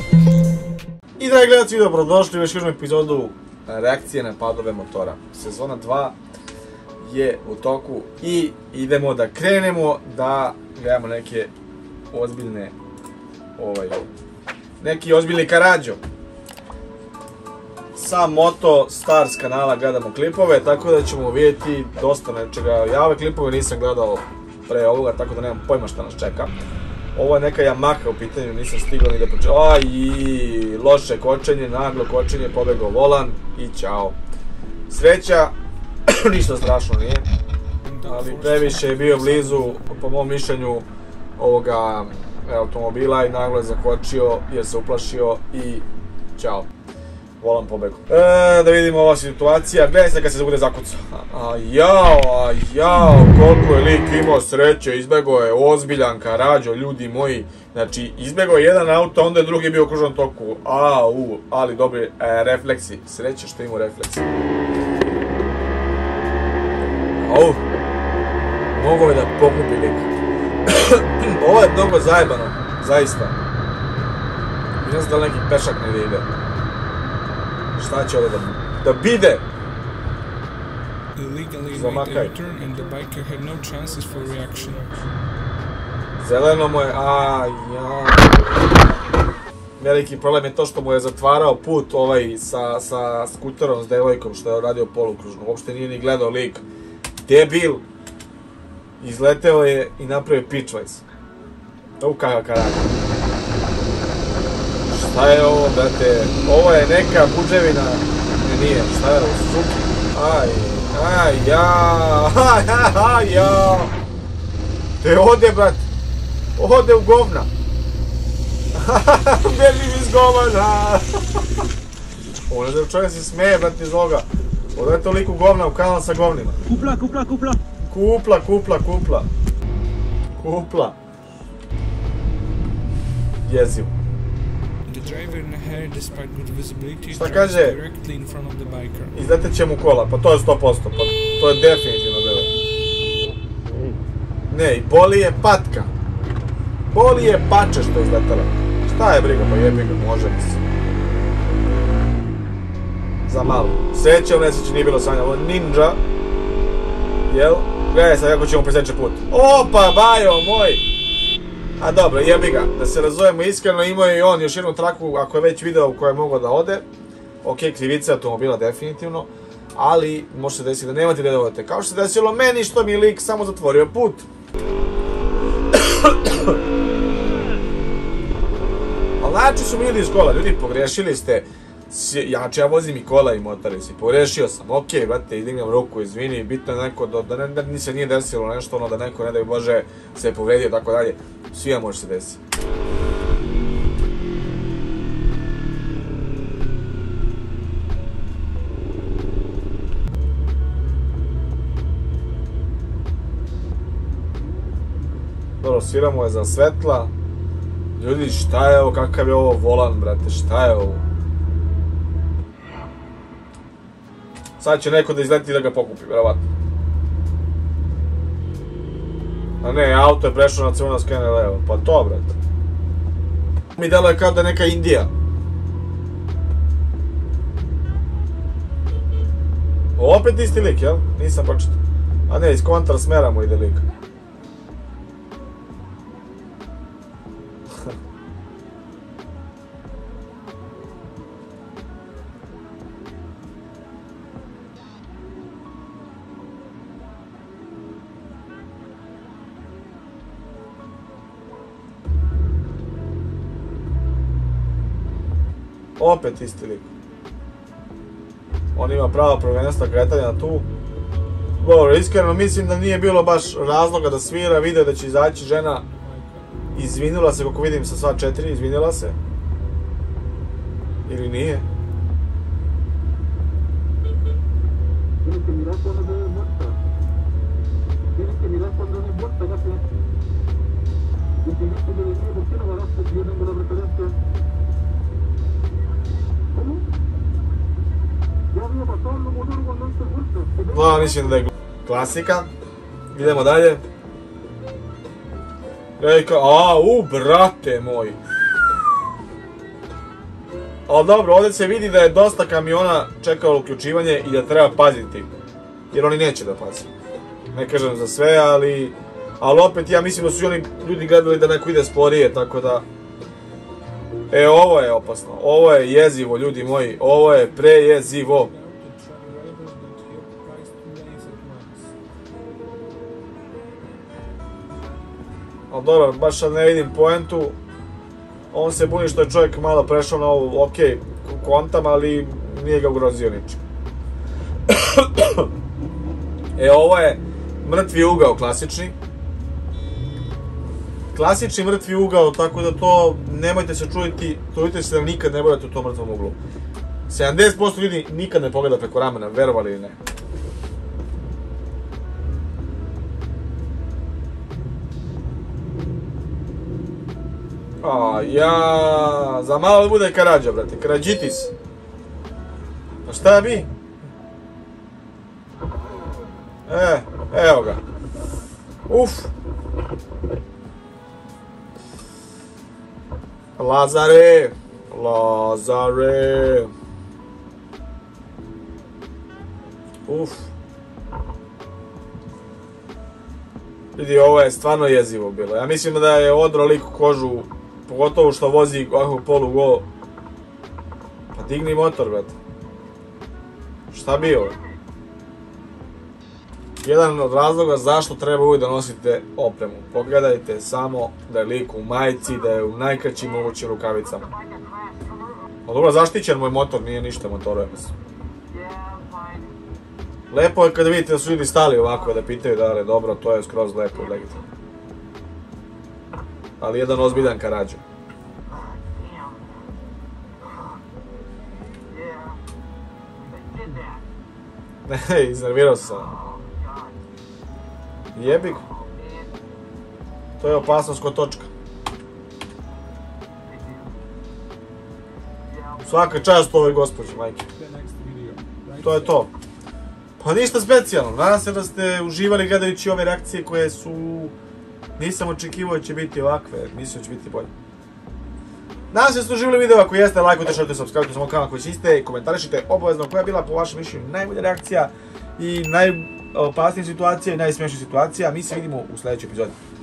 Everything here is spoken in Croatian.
I dragi gledalci, dobrodošli u još jednu epizodu reakcije na padove motora. Sezona 2 je u toku i idemo da krenemo da gledamo neke ozbiljne neki ozbiljni karađo. Sa Moto Stars kanala gledamo klipove, tako da ćemo vidjeti dosta nečega. Ja ove klipove nisam gledao pre ovoga, tako da nemam pojma šta nas čeka. Ovo je neka Yamaha u pitanju, nisam stigao ni da počeo. Aj, loše kočenje, naglo kočenje, pobegao volan i ćao. Sreća, ništa strašno nije, ali previše je bio blizu, po mom mišljenju, ovoga automobila i naglo je zakočio jer se uplašio i ćao. Volan pobegao. Da vidimo ova situacija, gledaj se kad se bude zakucao. Jao, koliko je lik imao sreće, izbegao je ozbiljan karađo, ljudi moji. Znači, izbegao je jedan auto, onda je drugi bio u kružnom toku. Ali dobri refleksi, sreće što imao refleksi. Mogo je da pokupi lik. Ovo je mnogo zajebano, zaista. Ne znam da li neki pešak ne ide. Šta će ovdje da bide? Zamakaj. Zeleno mu je, veliki problem je to što mu je zatvarao put sa skuterom s devojkom što je radio polukružno. Uopšte nije ni gledao lik. Debil. Izleteo je i napravio pitchwise. Kakav karak. Šta je ovo, brate? Ovo je neka buđevina. Ne, nije. Šta je ovo? Suzuki. Te ode, brate. Ode u govna. Bežim iz govana. Ovo ne da čovjek se smeje, brate, iz ovoga. Ovo je toliko govna u kanal sa govnima. Kupla. Jezivo. Šta kaže? Izletet će mu kola, pa to je 100%, pa to je definitivno delo. Ne, i boli je patka. Boli je pače što je izletala. Šta je briga, pa jebi ga, može mi se. Za malo. Sreće u nesreći nije bilo sanja, ovo je ninja. Jel? Gledaj sad kako ćemo preseći put. Opa, bajo moj! A dobro, jebi ga, da se razumemo iskreno, imao je i on još jednu traku, ako je već video u kojoj je mogao da ode. Ok, krivica automobila definitivno, ali može se desiti da nemate gdje da odete. Kao što se desilo meni što mi je lik samo zatvorio put. Ali znači su mi ljudi iz kola, ljudi pogrešili ste. Ja vozim i kola i motori si, pogrešio sam, ok, brate, dignem ruku, izvini, bitno je neko, da se nije desilo nešto, da neko, ne daj Bože, se je povredio, tako dalje, svima može se desiti. Dobro, sviramo je za svetla, ljudi, šta je ovo, kakav je ovo volan, brate, šta je ovo? Sad će neko da izleti i da ga pokupi, verovatno. A ne, auto je prešao na crveno, skrene levo. Pa to, brate. Mi deluje kao da je neka Indija. Opet isti lik, jel? Nisam pročitao. A ne, iz kontra smera mu ide lik. Opet isti lik. On ima pravo prvenstva kretanja tu. Dobro, iskreno mislim da nije bilo baš razloga da svira, video da će izaći žena. Izvinila se, kako vidim sa sva 4, izvinila se. Ili nije? No, mislim da je klasika. Idemo dalje. Brate moj. Ali dobro, ovdje se vidi da je dosta kamiona čekalo uključivanje i da treba paziti. Jer oni neće da pazi. Ne kažem za sve, ali opet ja mislim da su oni ljudi gledali da neko ide sporije, tako da... ovo je opasno. Ovo je jezivo, ljudi moji. Ovo je prejezivo. Ali dobro, baš sad ne vidim poentu. On se buni što je čovjek malo prešao na ovu, ok, kontam, ali nije ga ugrozio ničim. Ovo je mrtvi ugao klasični. Klasični mrtvi ugao, tako da to nemojte se trudite se da nikad ne budete u tom mrtvom uglu. 70% ljudi nikad ne pogleda preko ramena, verovali ili ne. Za malo da bude Karadža, brate, Karadžitis. A šta bi? Evo ga. Uf. Lazare. Uf. Vidi, ovo je stvarno jezivo bilo. Ja mislim da je odro lik kožu, pogotovo što vozi ovako polu go. Pa digni motor, brate. Šta bi ovo? Jedan od razloga zašto treba uvijek da nosite opremu. Pogledajte samo da je lik u majici, da je u najkraćim mogućim rukavicama. No dobro, zaštićen moj motor, nije ništa motoruje mislim. Lepo je kada vidite da su ljudi stali ovako da pitaju da li je dobro, to je skroz lepo i legitimno. Ali jedan ozbiljan Karadža. Ne, iznervirao sam. Jebik. To je opasnost kod točka. Svaka čast ovoj gospođi, majke. To je to. Pa ništa specijalno. Nadam se da ste uživali gledajući ove reakcije koje su... Nisam očekivao da će biti ovakve, mislim da će biti bolje. Nadam se da ste uživali video, ako jeste, lajkujte, šarite, subscribe-ujte sa moj kanal koji čiste, komentarišite obavezno koja je bila po vašem mišljenju najbolja reakcija i najopasnija situacija i najsmešnija situacija. Mi se vidimo u sljedećoj epizodi.